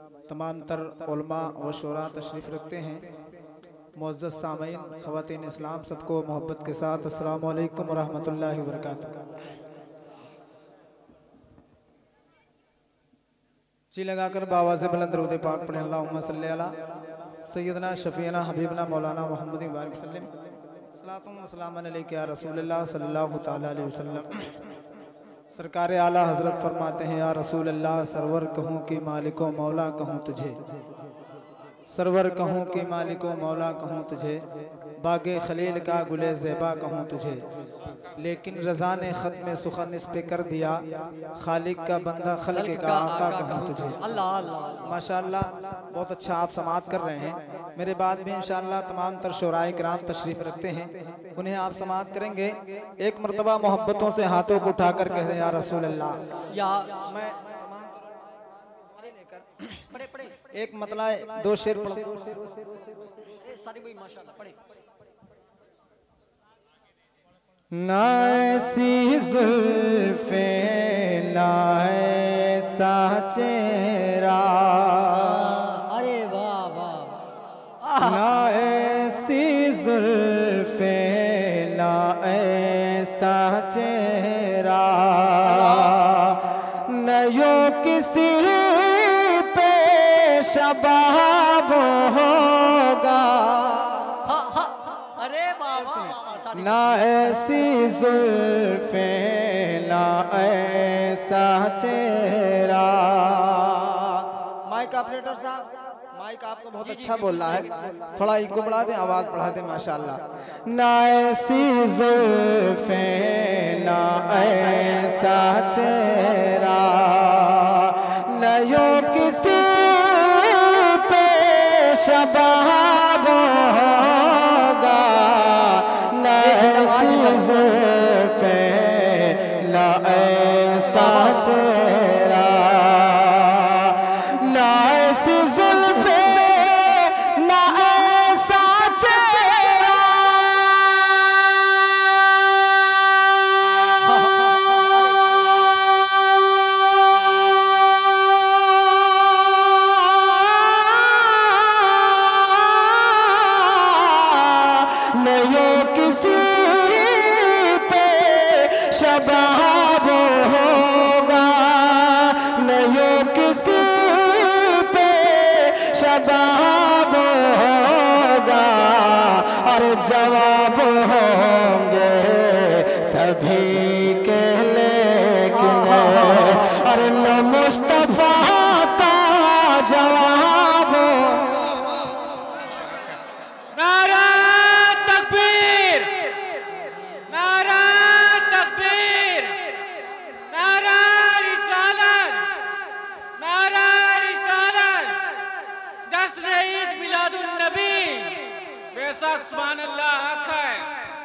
तमाम तर उलमा व शुरा तशरीफ़ रखते हैं। मुअज़्ज़ज़ सामीन, ख़वातीन इस्लाम, सबको मोहब्बत के साथ अस्सलामु अलैकुम व रहमतुल्लाहि व बरकातुहू। जी लगाकर बाबा से बुलंद दरूद पाक पढ़ें। अल्लाहुम्मा सल्ली अला सय्यदना शफीना हबीबना मौलाना मुहम्मद बारिक वसल्लम सलातुम व सलामुन अलैका या रसूलल्लाह सल्लल्लाहु तआला अलैहि वसल्लम। सरकार आला हजरत फरमाते हैं, या रसूल अल्लाह, सरवर कहूँ कि मालिको मौला कहूँ तुझे, सरवर कहूँ कि मालिको मौला कहूँ तुझे, बागे खलील का गुले ज़ेबा कहूँ तुझे, लेकिन रज़ा ने ख़त में सुखन इस पे कर दिया, खालिक का बंदा खल्क़ का आका कहूँ तुझे। अल्लाह अल्लाह, माशाअल्लाह, बहुत अच्छा आप समाअत कर रहे हैं। मेरे बाद भी इंशाअल्लाह तमाम तर शोराए किराम तशरीफ़ रखते हैं, उन्हें आप समाअत करेंगे। एक मरतबा मोहब्बतों से हाथों को उठा कर कह दें, या रसूल अल्लाह। या मैं पढ़े पढ़े एक मतला दो शेर पढ़ सारी भाई माशाअल्लाह पढ़े। ना ऐसी जुल्फ़े ना ऐसा चेहरा, अरे वाह वाह, ना ऐसी जुल्फ़े ना ऐसा चेहरा, न यो किसी शबाब होगा, अरे बाबा, ना ऐसी जुल्फ़े ना ऐसा चेहरा। माइक ऑपरेटर साहब, माइक आपको बहुत अच्छा बोल रहा है, थोड़ा इनको बढ़ा दें, आवाज़ बढ़ा दें माशाअल्लाह। ना ऐसी जुल्फ़े ना ऐसा चेहरा, न यो किसी शबाब होगा, न ऐसी जुल्फ़े न ऐसा चेहरा, न ऐसी जुल्फ़े न ऐसा चेहरा, शबाब होगा, न यो किसी पे शबाब होगा, और जवाब होंगे सभी के लेकिन, और न मुस्तफा का जवाब। नारा तकबीर, नारा तकबीर, नारा रिसालत, नारा रिसालत, जश्न ईद मिलादुन नबी, बेशक सुभान अल्लाह हक है।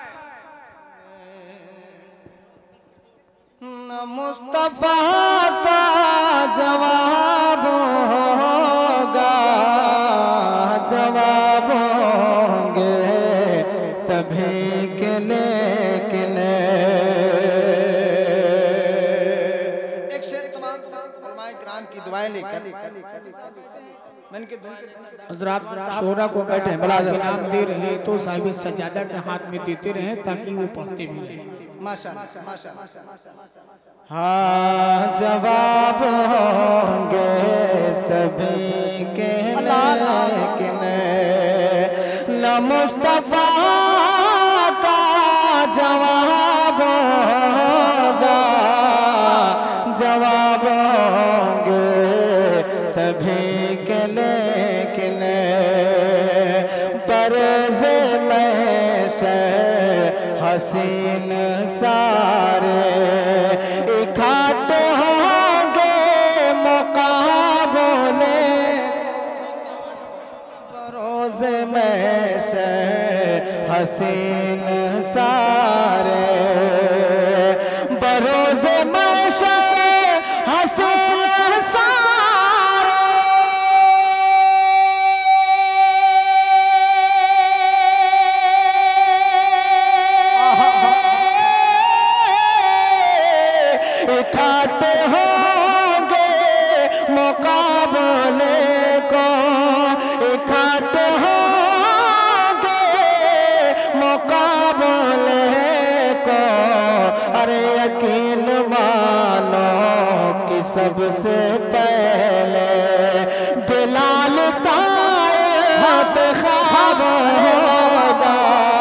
न मुस्तफा का जवाब होगा, जवाब होंगे सभी के लेकिन। एक शेर तमाम उलमाए किराम की दुआएं लेकर हज़रात शोरा को बैठे इनाम दे रहे तो साहिब सज्जादा के हाथ में देते रहे ताकि वो पढ़ते भी रहे। माशाअल्लाह माशाअल्लाह। हाँ, जवाब होंगे सभी के लेकिन, न मुस्तफा का जवाब होगा, जवाब होंगे सभी के लेकिन, बरोज़े महशर हसीन सारे इकट्ठे होंगे मुकाबले, बरोज़े महशर हसीन सारे, बरोज़े महशर हसीन सारे, इकट्ठे होंगे मुकाबले सबसे पहले बिलाल का ख्वाब होगा।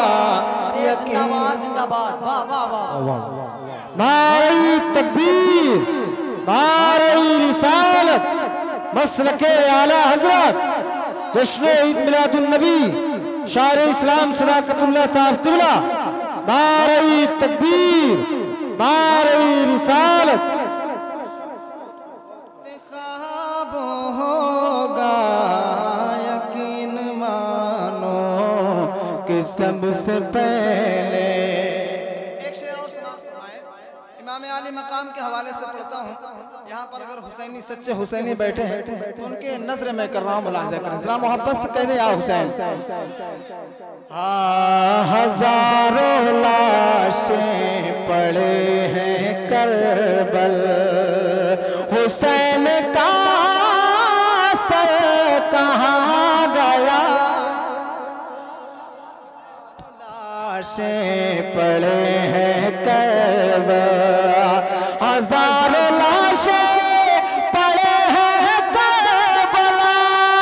जिंदाबाद, वाह वाह वाह। नारे तकबीर, नारे रिसालत, मसलके आला हजरत, जश्न ईद मिलादुन नबी, शायर इस्लाम सदाकतुल्लाह साहब क़िबला। नारे तकबीर, नारे रिसालत। ख्वाब होगा यकीन मानो कि सबसे पहले। एक शेर और समाप्त फरमाए। इमाम आली मकाम के हवाले से पढ़ता हूँ। यहाँ पर अगर हुसैनी सच्चे हुसैनी बैठे हैं तो उनके नजर में कर रहा हूँ, मुलाहिजा करें जरा, मोहब्बत से कह दे या हुसैन। हजारों लाशें पड़े हैं करबल, हुसैन का सर कहाँ गया। लाशें पड़े हैं करबल, हजारों लाशें पड़े हैं करबला।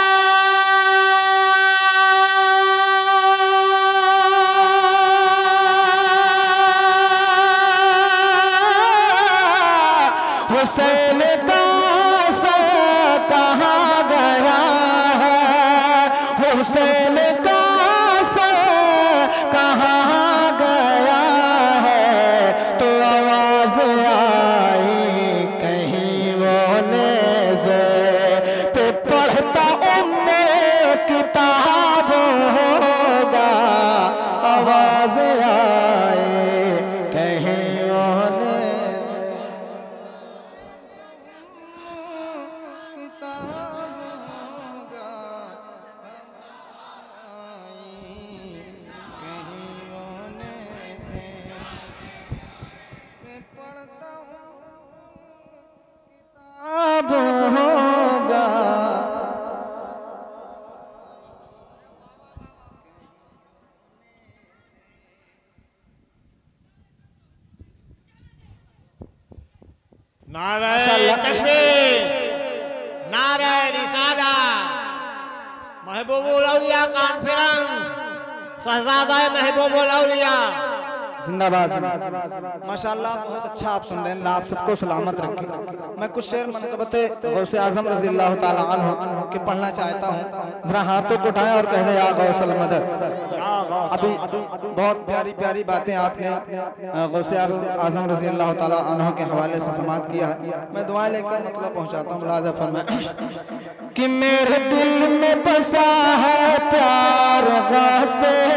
हुसैन का सर कहाँ गया है, हुसैन का सर कहाँ गया है। तो आवाज आई कहीं वो नेज़े पे पढ़ता उम्मे किताब होगा। आवाज आई कहीं वो नेज़े किताब होगा, कहीं होने से मैं पढ़ता हूँ किताब होगा। नारे तकबीर, नारे रिसाला, महबूबुल औलिया कॉन्फ्रेंस, शहजादा महबूबुल औलिया। जिंदाबाद। माशाअल्लाह बहुत अच्छा आप सुन रहे हैं। आप सबको सलामत रखे। मैं कुछ शेर मनक़बत गौसे आज़म रज़ी अल्लाह ताला अन्हु के पढ़ना चाहता हूँ। जरा हाथों को उठाएं और कह दें या गौसल मदद। अभी बहुत प्यारी प्यारी बातें आपने गौसे आज़म रज़ी अल्लाह ताला अन्हु के हवाले से समाअत किया है। मैं दुआएं लेकर मतलब पहुँचाता हूँ। मुलाज़ा फरमाएं कि मेरे दिल में बसा है प्यार गौसे